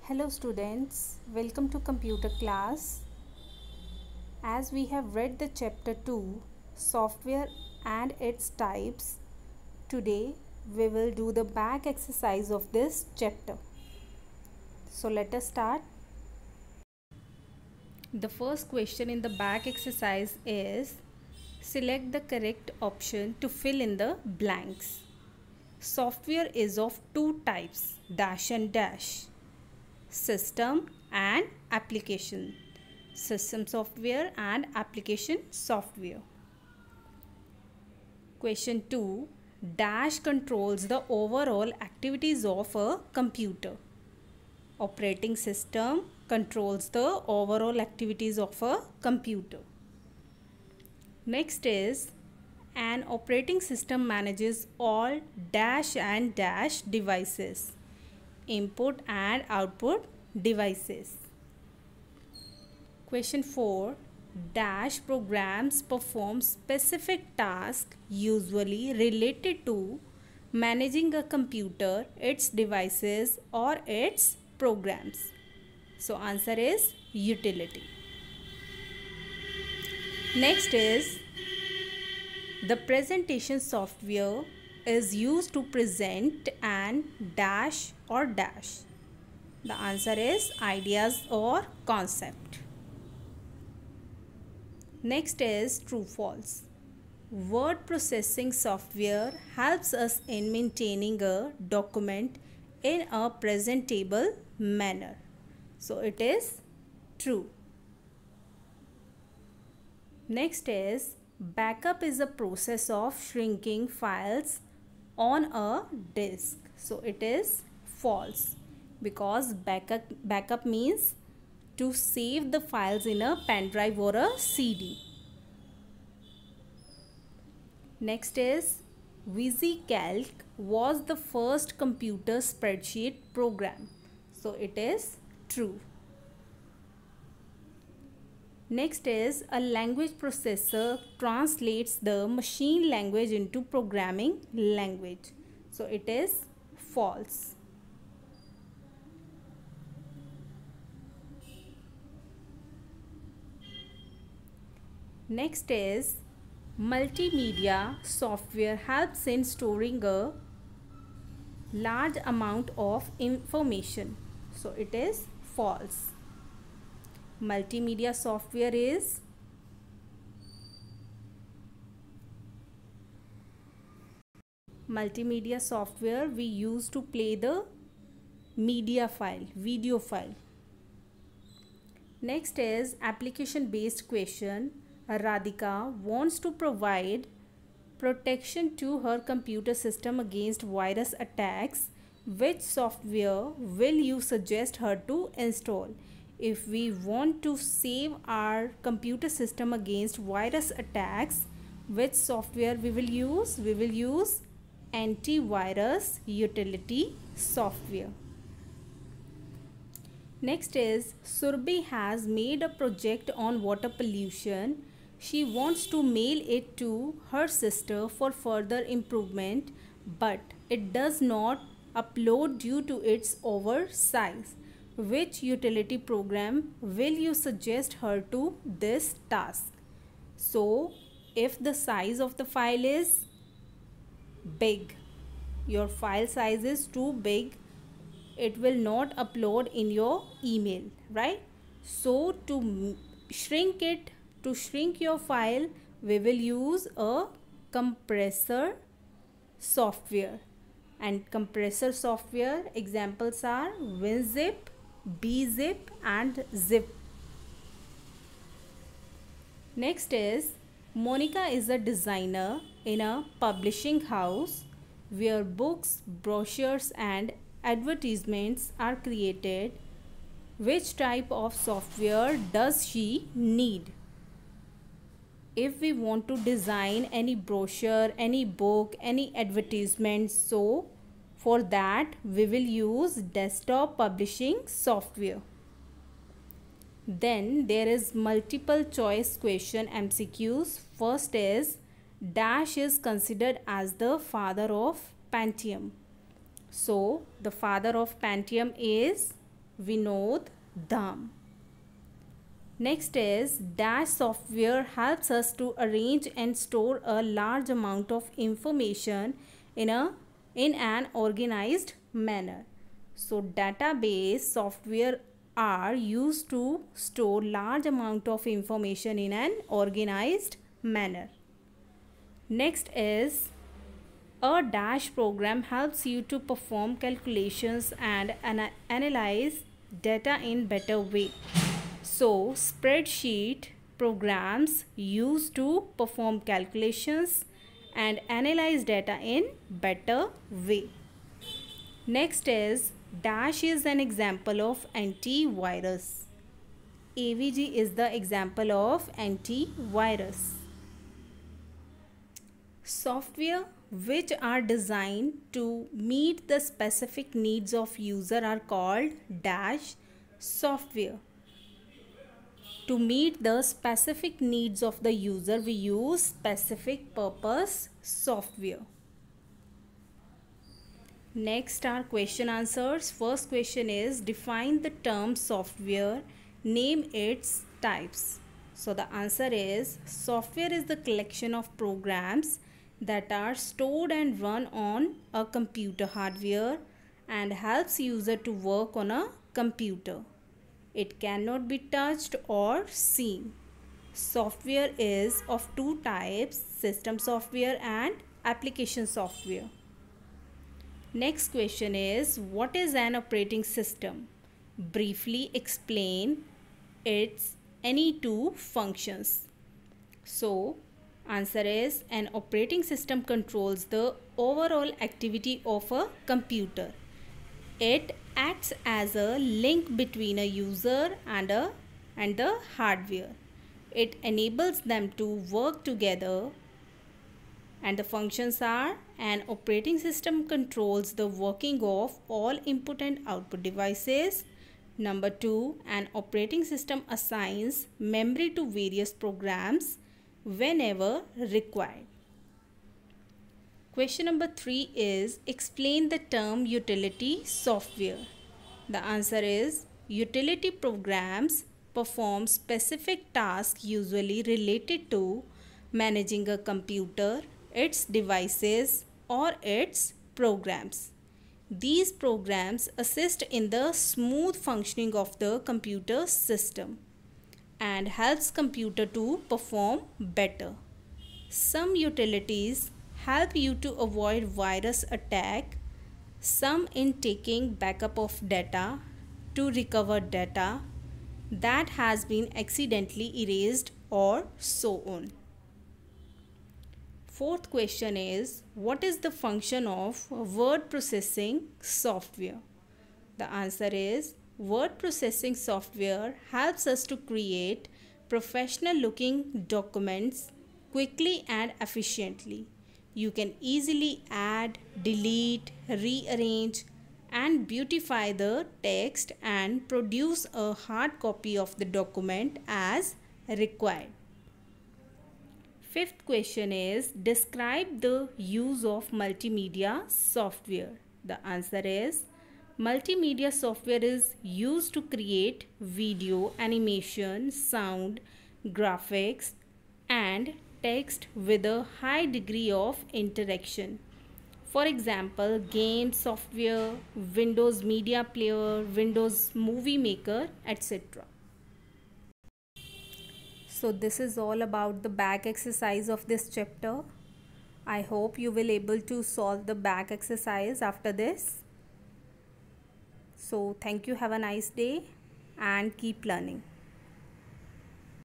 Hello students, welcome to computer class. As we have read the chapter 2, software and its types, today we will do the back exercise of this chapter. So let us start. The first question in the back exercise is select the correct option to fill in the blanks. Software is of two types, dash and dash. System and application. System software and application software. Question 2. Dash controls the overall activities of a computer. Operating system controls the overall activities of a computer. Next is an operating system manages all dash and dash devices, input and output devices. Question 4. Dash programs perform specific tasks usually related to managing a computer, its devices or its programs. So answer is utility. Next is the presentation software is used to present an dash or dash. The answer is ideas or concept. Next is true false. Word processing software helps us in maintaining a document in a presentable manner. So it is true. Next is backup is a process of shrinking files on a disk. So it is false because backup means to save the files in a pen drive or a CD. Next is VisiCalc was the first computer spreadsheet program. So it is true. Next is a language processor translates the machine language into programming language. So it is false. Next is multimedia software helps in storing a large amount of information. So it is false. Multimedia software is multimedia software we use to play the media file, video file. Next is application based question. Radhika wants to provide protection to her computer system against virus attacks. Which software will you suggest her to install? If we want to save our computer system against virus attacks, which software we will use? We will use antivirus utility software. Next is Surbhi has made a project on water pollution. She wants to mail it to her sister for further improvement, but it does not upload due to its oversize. Which utility program will you suggest her to this task? So, if the size of the file is big, your file size is too big, it will not upload in your email, right? So, to shrink your file, we will use a compressor software. And compressor software examples are WinZip, BZip and Zip. Next is Monica is a designer in a publishing house where books, brochures and advertisements are created. Which type of software does she need? If we want to design any brochure, any book, any advertisement, so for that we will use desktop publishing software. Then there is multiple choice question MCQs. First is Dash is considered as the father of Pentium. So the father of Pentium is Vinod Dham. Next is Dash software helps us to arrange and store a large amount of information in an organized manner. So database software are used to store large amount of information in an organized manner. Next is a Dash program helps you to perform calculations and analyze data in better way. So spreadsheet programs used to perform calculations and analyze data in better way. Next is Dash is an example of antivirus. AVG is the example of antivirus. Software which are designed to meet the specific needs of user are called Dash software. To meet the specific needs of the user, we use specific purpose software. Next are question answers. First question is define the term software, name its types. So the answer is software is the collection of programs that are stored and run on a computer hardware and helps user to work on a computer. It cannot be touched or seen. Software is of two types, system software and application software. Next question is what is an operating system? Briefly explain its any two functions. So answer is an operating system controls the overall activity of a computer. It acts as a link between a user and the hardware. It enables them to work together, and the functions are an operating system controls the working of all input and output devices. Number 2, an operating system assigns memory to various programs whenever required. Question number 3 is explain the term utility software. The answer is utility programs perform specific tasks usually related to managing a computer, its devices or its programs. These programs assist in the smooth functioning of the computer system and helps computer to perform better. Some utilities help you to avoid virus attack, some in taking backup of data to recover data that has been accidentally erased or so on. Fourth question is what is the function of word processing software? The answer is word processing software helps us to create professional looking documents quickly and efficiently. You can easily add, delete, rearrange and beautify the text and produce a hard copy of the document as required. Fifth question is describe the use of multimedia software. The answer is multimedia software is used to create video, animation, sound, graphics and text with a high degree of interaction. For example, game software, Windows Media Player, Windows Movie Maker, etc. So this is all about the back exercise of this chapter. I hope you will able to solve the back exercise after this. So thank you, have a nice day and keep learning.